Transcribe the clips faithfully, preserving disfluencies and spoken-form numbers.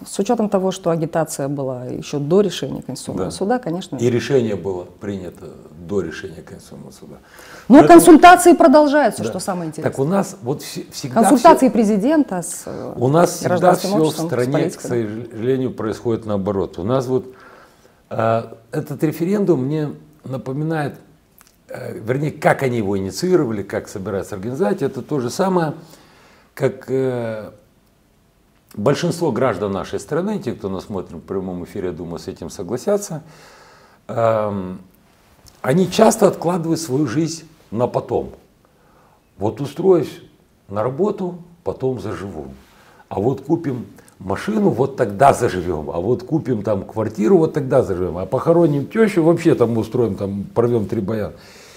С учетом того, что агитация была еще до решения Конституционного Да. суда, конечно. И решение было принято до решения Конституционного суда. Но Поэтому, консультации продолжаются, да. что самое интересное. Так у нас вот вс- всегда Консультации все, президента с у нас всегда гражданским все в обществом, с стране, к политикой. сожалению, происходит наоборот. У нас вот э, этот референдум мне напоминает, э, вернее, как они его инициировали, как собираются организовать, это то же самое, как э, большинство граждан нашей страны, те, кто нас смотрит в прямом эфире, я думаю, с этим согласятся, э, они часто откладывают свою жизнь на потом. Вот устроюсь на работу, потом заживу. А вот купим машину, вот тогда заживем. А вот купим там квартиру, вот тогда заживем. А похороним тещу, вообще там устроим, там порвем три баяна.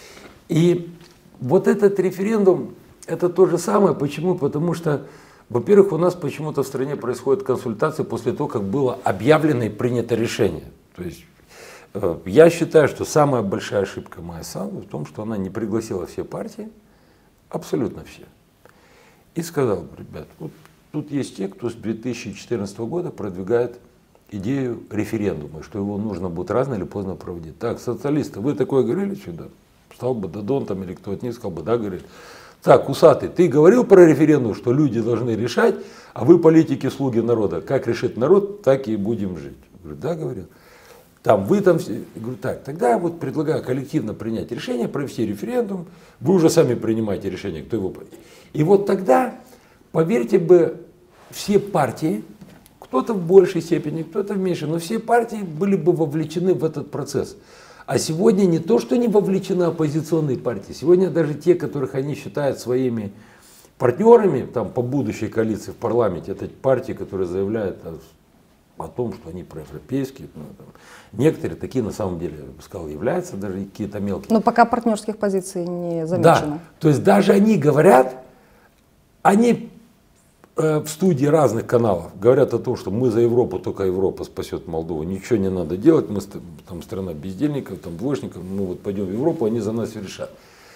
И вот этот референдум, это то же самое. Почему? Потому что, во-первых, у нас почему-то в стране происходят консультации после того, как было объявлено и принято решение. То есть э, я считаю, что самая большая ошибка Майи Санду в том, что она не пригласила все партии, абсолютно все. И сказал: ребят, вот тут есть те, кто с две тысячи четырнадцатого года продвигает идею референдума, что его нужно будет рано или поздно проводить. Так, социалисты, вы такое говорили сюда? Стал бы Дадон там или кто-то не сказал бы, да, говорит. Так, усатый, ты говорил про референдум, что люди должны решать, а вы политики, слуги народа. Как решит народ, так и будем жить. Я говорю, да, говорил. Там вы там все. Я говорю, так, тогда я вот предлагаю коллективно принять решение, провести референдум. Вы уже сами принимаете решение, кто его. И вот тогда, поверьте бы, все партии, кто-то в большей степени, кто-то в меньшей, но все партии были бы вовлечены в этот процесс. А сегодня не то, что не вовлечены оппозиционные партии, сегодня даже те, которых они считают своими партнерами там, по будущей коалиции в парламенте, это партии, которые заявляют о, о том, что они проевропейские. Ну, там, некоторые такие на самом деле, я бы сказал, являются даже какие-то мелкие. Но пока партнерских позиций не замечено. Да, то есть даже они говорят, они э, в студии разных каналов говорят о том, что мы за Европу, только Европа спасет Молдову, ничего не надо делать, мы там страна бездельников, там двоечников, мы вот пойдем в Европу, они за нас все решат.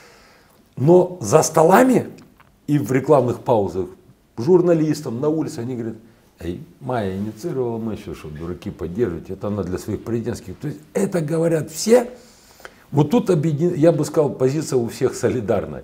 Но за столами и в рекламных паузах журналистам на улице они говорят: эй, Майя инициировала, мы еще что, дураки поддерживать, это она для своих президентских. То есть это говорят все. Вот тут объедин... я бы сказал, позиция у всех солидарна.